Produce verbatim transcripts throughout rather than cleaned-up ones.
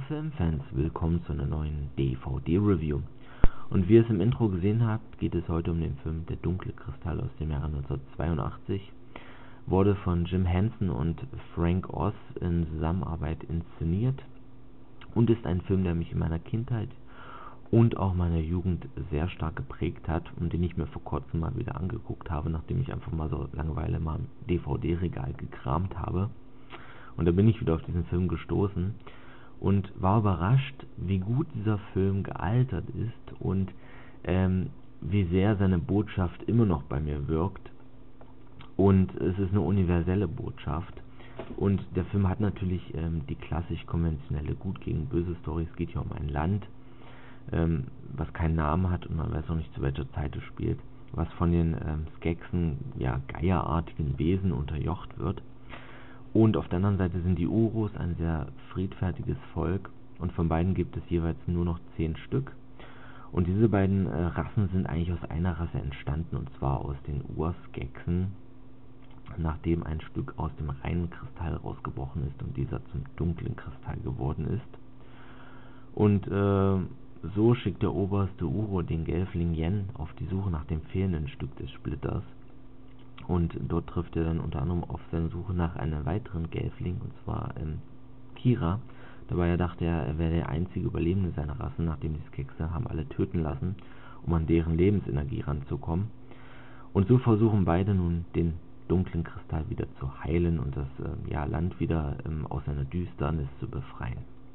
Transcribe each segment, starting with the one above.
Filmfans, willkommen zu einer neuen D V D-Review. Und wie ihr es im Intro gesehen habt, geht es heute um den Film Der dunkle Kristall aus dem Jahre neunzehnhundertzweiundachtzig. Wurde von Jim Henson und Frank Oz in Zusammenarbeit inszeniert und ist ein Film, der mich in meiner Kindheit und auch meiner Jugend sehr stark geprägt hat und den ich mir vor kurzem mal wieder angeguckt habe, nachdem ich einfach mal so Langeweile mal im D V D-Regal gekramt habe. Und da bin ich wieder auf diesen Film gestoßen und war überrascht, wie gut dieser Film gealtert ist und ähm, wie sehr seine Botschaft immer noch bei mir wirkt. Und es ist eine universelle Botschaft. Und der Film hat natürlich ähm, die klassisch konventionelle Gut gegen Böse Story. Es geht hier um ein Land, ähm, was keinen Namen hat und man weiß auch nicht, zu welcher Zeit es spielt, was von den ähm, Skeksen, ja, geierartigen Wesen unterjocht wird. Und auf der anderen Seite sind die Urus ein sehr friedfertiges Volk und von beiden gibt es jeweils nur noch zehn Stück. Und diese beiden äh, Rassen sind eigentlich aus einer Rasse entstanden, und zwar aus den Urskeksen, nachdem ein Stück aus dem reinen Kristall rausgebrochen ist und dieser zum dunklen Kristall geworden ist. Und äh, so schickt der oberste Uro den Gelfling Yen auf die Suche nach dem fehlenden Stück des Splitters. Und dort trifft er dann unter anderem auf seine Suche nach einem weiteren Gelfling, und zwar ähm, Kira. Dabei dachte er, er wäre der einzige Überlebende seiner Rasse, nachdem die Skekse haben alle töten lassen, um an deren Lebensenergie ranzukommen. Und so versuchen beide nun, den dunklen Kristall wieder zu heilen und das äh, ja, Land wieder ähm, aus seiner Düsternis zu befreien.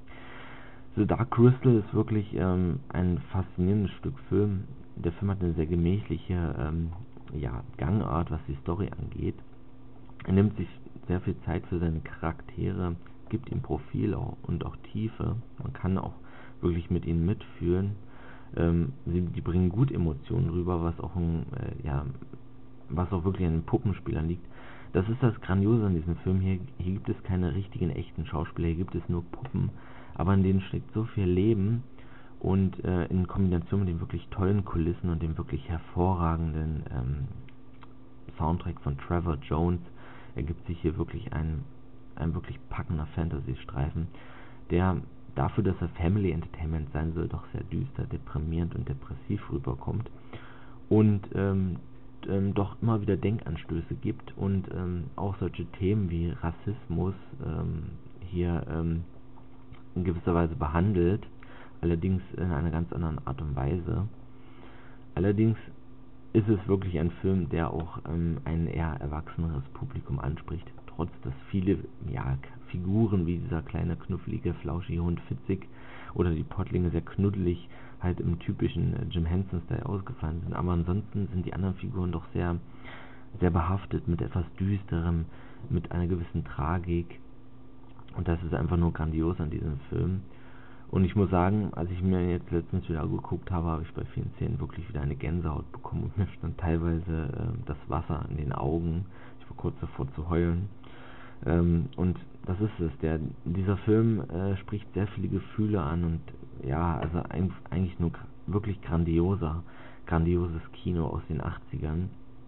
The Dark Crystal ist wirklich ähm, ein faszinierendes Stück Film. Der Film hat eine sehr gemächliche ähm, ja, Gangart, was die Story angeht. Er nimmt sich sehr viel Zeit für seine Charaktere, gibt ihm Profil auch, und auch Tiefe. Man kann auch wirklich mit ihnen mitfühlen. Ähm, sie, die bringen gut Emotionen rüber, was auch ein, äh, ja, was auch wirklich an den Puppenspielern liegt. Das ist das Grandiose an diesem Film hier. Hier gibt es keine richtigen, echten Schauspieler, hier gibt es nur Puppen, aber in denen steckt so viel Leben. Und äh, in Kombination mit den wirklich tollen Kulissen und dem wirklich hervorragenden ähm, Soundtrack von Trevor Jones ergibt sich hier wirklich ein, ein wirklich packender Fantasy-Streifen, der dafür, dass er Family Entertainment sein soll, doch sehr düster, deprimierend und depressiv rüberkommt und ähm, ähm, doch immer wieder Denkanstöße gibt und ähm, auch solche Themen wie Rassismus ähm, hier ähm, in gewisser Weise behandelt. Allerdings in einer ganz anderen Art und Weise. Allerdings ist es wirklich ein Film, der auch ähm, ein eher erwachseneres Publikum anspricht, trotz dass viele ja, Figuren wie dieser kleine, knuffelige, flauschige Hund Fitzig oder die Pottlinge sehr knuddelig halt im typischen äh, Jim Henson-Style ausgefallen sind. Aber ansonsten sind die anderen Figuren doch sehr, sehr behaftet mit etwas Düsterem, mit einer gewissen Tragik. Und das ist einfach nur grandios an diesem Film. Und ich muss sagen, als ich mir jetzt letztens wieder geguckt habe, habe ich bei vielen Szenen wirklich wieder eine Gänsehaut bekommen und mir stand teilweise äh, das Wasser in den Augen. Ich war kurz davor zu heulen. Ähm, und das ist es. Der, dieser Film äh, spricht sehr viele Gefühle an und ja, also ein, eigentlich nur wirklich grandioser, grandioses Kino aus den achtzigern.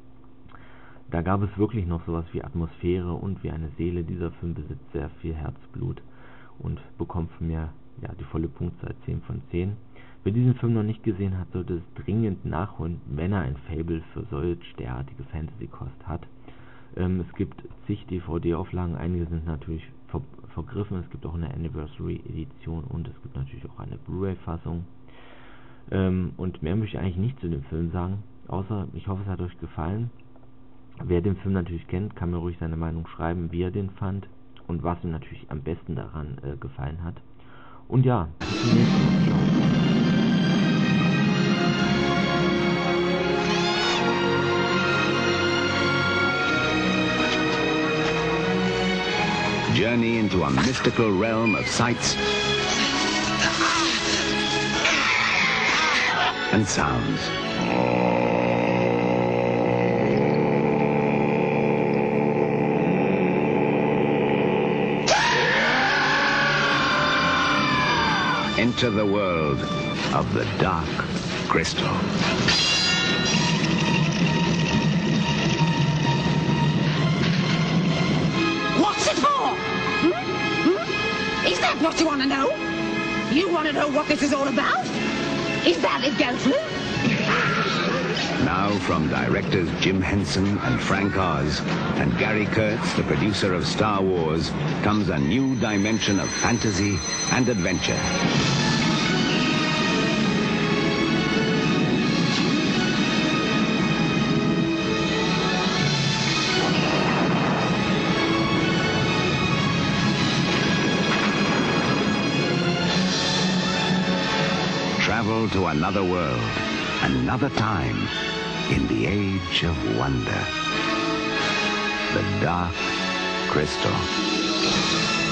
Da gab es wirklich noch sowas wie Atmosphäre und wie eine Seele. Dieser Film besitzt sehr viel Herzblut und bekommt von mir ja, die volle Punktzahl zehn von zehn. Wer diesen Film noch nicht gesehen hat, sollte es dringend nachholen, wenn er ein Faible für solch derartige Fantasy-Kost hat. Ähm, es gibt zig D V D-Auflagen, einige sind natürlich ver vergriffen, es gibt auch eine Anniversary-Edition und es gibt natürlich auch eine Blu-ray-Fassung. Ähm, und mehr möchte ich eigentlich nicht zu dem Film sagen, außer ich hoffe, es hat euch gefallen. Wer den Film natürlich kennt, kann mir ruhig seine Meinung schreiben, wie er den fand und was ihm natürlich am besten daran äh, gefallen hat. Und ja, bis zum nächsten Mal. Ciao. Journey into a mystical realm of sights and sounds. Enter the world of the Dark Crystal. What's it for? Hmm? Hmm? Is that what you want to know? You want to know what this is all about? Is that it, Gelfling? Now from directors Jim Henson and Frank Oz and Gary Kurtz, the producer of Star Wars, comes a new dimension of fantasy and adventure. Travel to another world, another time, in the age of wonder. The Dark Crystal.